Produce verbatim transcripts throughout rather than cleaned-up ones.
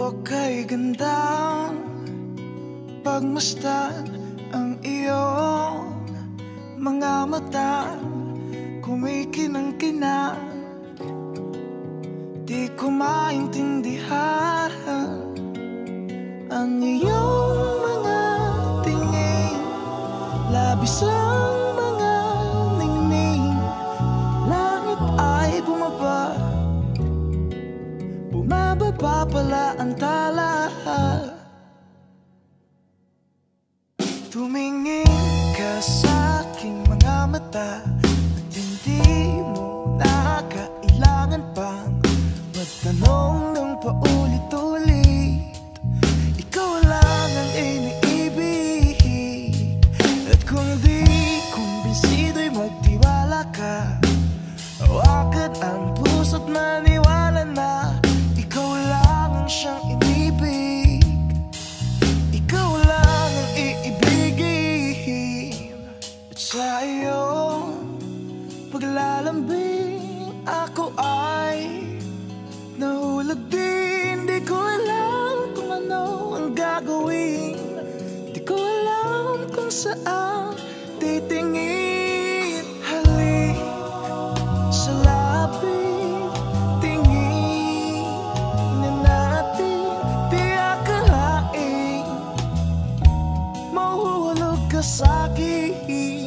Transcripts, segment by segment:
kay gandang pagmasdan ang iyong mga mata, kumikinang-kinang. Di ko maintindihan ang iyong mga tingin, labis ang mga ningning. Langit ay bumaba, bumababa pala ang tala. Tumingin ka sa aking mga mata at hindi mo na kailangan pang magtanong ng paulit-ulit. Ikaw lang ang iniibig, at kung di kumbinsido'y magtiwala ka. Hawakan ang puso't maniwala na ikaw lang ang siyang inibig. Ikaw lang ang iibigin. At sa iyong paglalambing ako ay nahulog din. Di ko alam kung ano ang gagawin, di ko alam kung saan titingin. Halik sa lapit, tingin na natin. Di akalain mahuhulog ka sa'kin.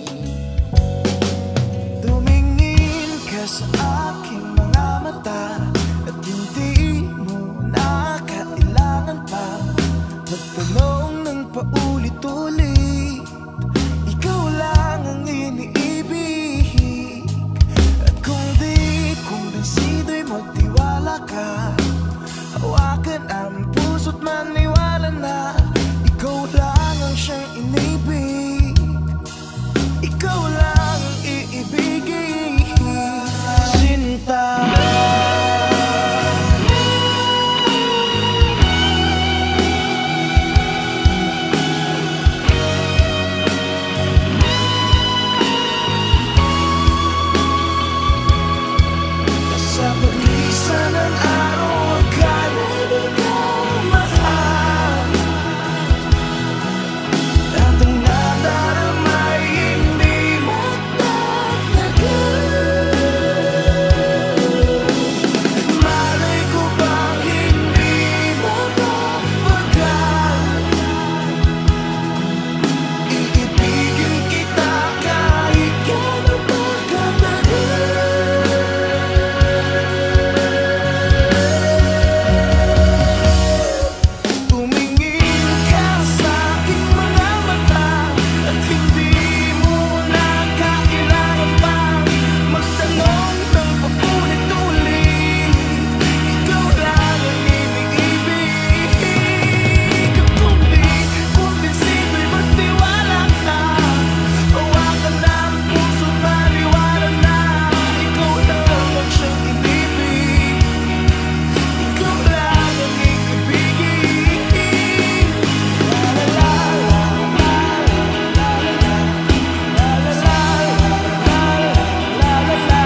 Tumingin ka sa aking mga mata at hindi mo na kailangan pa magtanong ng paulit-ulit. Ikaw lang ang iniibig, at kung di kumbinsido'y magtiwala ka. Hawakan ang puso't maniwala na ikaw lang ang siyang inibig. Ikaw lang ang iibigin. Sinta, sa paglisan ng araw, akala di ka mahal. At ang nadarama ay hindi magtatagal. Malay ko bang hindi mapapagal. Iibigin kita kahit gano'n pa katagal. Tumingin ka sa aking mga mata at hindi mo na kailangan pang magtanong ng paulit-ulit. Ikaw lang ang iniibig, at kung di kumbinsido'y magtiwala ka. Hawakan ang puso't maniwala na ikaw lang ang siyang inibig. Ikaw lang ang iibigin. La la la la la la la la la la la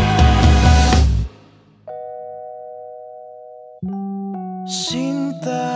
Sinta.